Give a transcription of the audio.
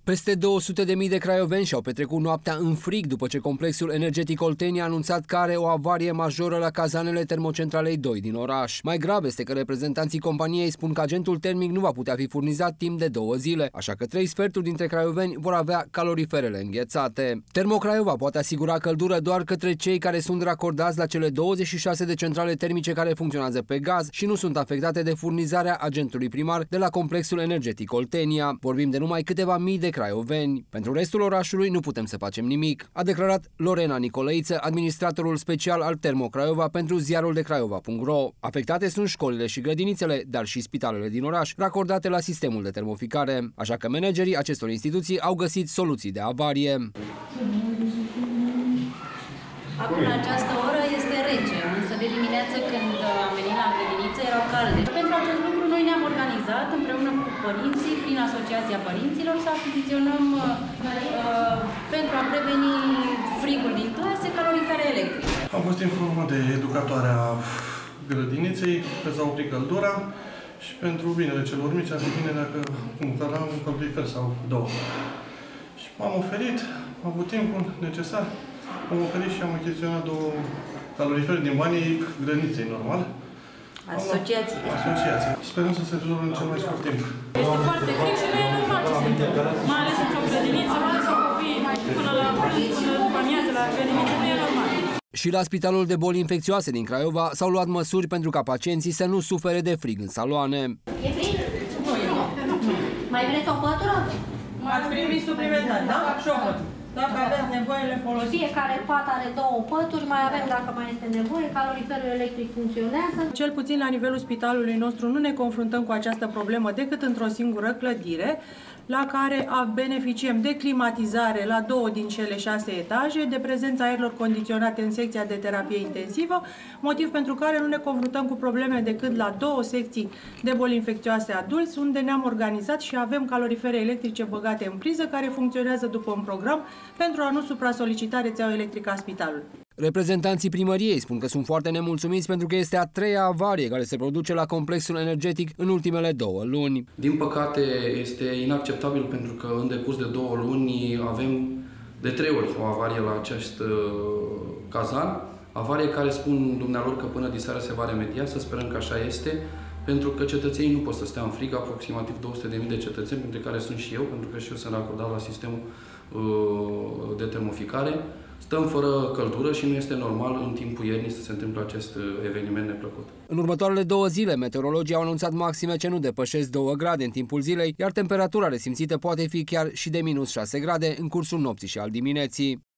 Peste 200.000 de craioveni și-au petrecut noaptea în frig după ce complexul energetic Oltenia a anunțat că are o avarie majoră la cazanele termocentralei 2 din oraș. Mai grav este că reprezentanții companiei spun că agentul termic nu va putea fi furnizat timp de 2 zile, așa că 3 sferturi dintre craioveni vor avea caloriferele înghețate. Termocraiova poate asigura căldură doar către cei care sunt racordați la cele 26 de centrale termice care funcționează pe gaz și nu sunt afectate de furnizarea agentului primar de la complexul energetic Oltenia. Vorbim de numai câteva mii de craioveni. Pentru restul orașului nu putem să facem nimic, a declarat Lorena Nicolăiță, administratorul special al Termocraiova pentru ziarul de Craiova.ro. Afectate sunt școlile și grădinițele, dar și spitalele din oraș, racordate la sistemul de termoficare, așa că managerii acestor instituții au găsit soluții de avarie. Acum, la această oră, este rece, însă de dimineață, când am venit la grădiniță, erau calde. Pentru acest lucru, noi ne-am organizat împreună cu părinții, prin Asociația Părinților, să achiziționăm pentru a preveni frigul din clase, calorifere electrice. Am fost informat de educatoarea grădiniței că s-a oprit căldura și pentru binele celor mici ar fi bine dacă cumpăram un calorifer sau 2. Și m-am oferit, am avut timpul necesar. Am oferit și am achiziționat 2 calorifere din banii grădiniței, normal. Asociație. Sperăm să se rezolve în cel mai scurt timp. Este foarte frig și nu e normal ce se întâmplă. Mai ales într-o grădiniță, mai ales copiii până la prânz, până după amiază la grădiniță, nu e normal. Și la Spitalul de Boli Infecțioase din Craiova s-au luat măsuri pentru ca pacienții să nu sufere de frig în saloane. E frig? Nu. Mai vreți o pătură? Ați primit suplimentar, da? Și o pătură. Dacă aveți nevoie, le folosiți. Fiecare pat are 2 pături, mai avem dacă mai este nevoie, caloriferul electric funcționează. Cel puțin la nivelul spitalului nostru nu ne confruntăm cu această problemă decât într-o singură clădire, la care beneficiem de climatizare la 2 din cele 6 etaje, de prezența aerilor condiționate în secția de terapie intensivă, motiv pentru care nu ne confruntăm cu probleme decât la 2 secții de boli infecțioase adulți, unde ne-am organizat și avem calorifere electrice băgate în priză, care funcționează după un program pentru a nu supra-solicita rețeaua electrică a spitalului. Reprezentanții primăriei spun că sunt foarte nemulțumiți pentru că este a 3-a avarie care se produce la complexul energetic în ultimele 2 luni. Din păcate este inacceptabil pentru că în decurs de 2 luni avem de 3 ori o avarie la acest cazan, avarie care spun dumnealor că până diseară se va remedia, să sperăm că așa este, pentru că cetățenii nu pot să stea în frig, aproximativ 200.000 de cetățeni, printre care sunt și eu, pentru că și eu sunt acordat la sistemul de termoficare. Stăm fără căldură și nu este normal în timpul iernii să se întâmple acest eveniment neplăcut. În următoarele 2 zile, meteorologii au anunțat maxime ce nu depășesc 2 grade în timpul zilei, iar temperatura resimțită poate fi chiar și de -6 grade în cursul nopții și al dimineții.